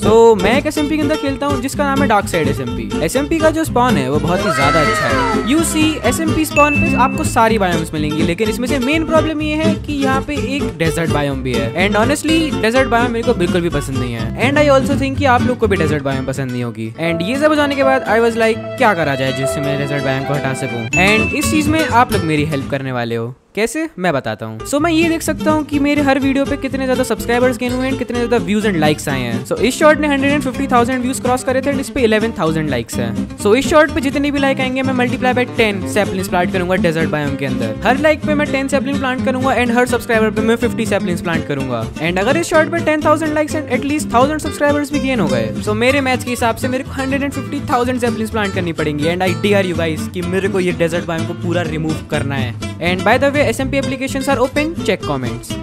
तो मैं एक SMP के अंदर खेलता हूँ जिसका नाम है डार्क साइड SMP। SMP का जो स्पॉन है वो बहुत ही ज्यादा अच्छा है। यू सी SMP स्पॉन पे आपको सारी बायोम्स मिलेंगी, लेकिन इसमें से मेन प्रॉब्लम ये है कि यहाँ पे एक डेजर्ट बायोम भी है। एंड ऑनेस्टली डेजर्ट बायोम मेरे को बिल्कुल भी पसंद नहीं है। एंड आई ऑल्सो थिंक कि आप लोग को भी डेजर्ट बायोम पसंद नहीं होगी। एंड ये सब जाने के बाद आई वाज लाइक क्या करा जाए जिससे मैं डेजर्ट बायोम को हटा सकूं। एंड इस चीज में आप लोग मेरी हेल्प करने वाले हो। कैसे, मैं बताता हूँ। सो मैं ये देख सकता हूँ कि मेरे हर वीडियो पे कितने ज्यादा सब्सक्राइबर्स गेन हुए हैं, कितने ज्यादा व्यूज एंड लाइक्स आए हैं। सो इस शॉर्ट ने 150,000 व्यूज क्रॉस करे थे, इस पे 11,000 लाइक्स हैं। सो इस शॉर्ट पे जितने भी लाइक आएंगे मैं मल्टीप्लाई बाय 10 सैपलिंग्स प्लांट करूंगा डेजर्ट बायोम के अंदर। हर लाइक पे मैं 10 सैपलिंग प्लांट करूंगा एंड हर सब्सक्राइबर पे मैं 50 सैपलिंग्स प्लांट करूंगा। एंड अगर इस शॉर्ट पे 10,000 लाइक्स एंड एटलीस्ट 1000 सब्सक्राइबर्स भी गेन हो गए, सो मेरे मैच के हिसाब से मेरे को 150,000 सैपलिंग्स प्लांट करनी पड़ेंगी। And I dare you guys कि मेरे को ये डेजर्ट बायोम को पूरा रिमूव करना है। And by the way SMP applications are open, check comments.